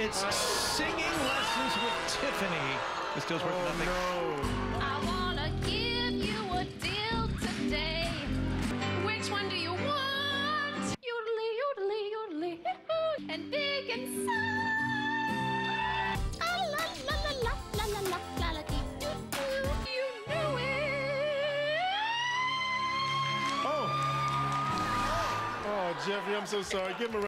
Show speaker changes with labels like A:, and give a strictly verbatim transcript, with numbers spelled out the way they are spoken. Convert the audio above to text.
A: It's singing lessons with Tiffany. This deal's worth
B: Oh,
A: nothing.
B: no.
C: I wanna give you a deal today. Which one do you want? Yodelay, yodelay, yodelay, and big and sad. Ah, la, la, la, la, la, la, la, la, la, dee, doo, doo. You knew it.
B: Oh. Oh, Jeffrey, I'm so sorry. Give him a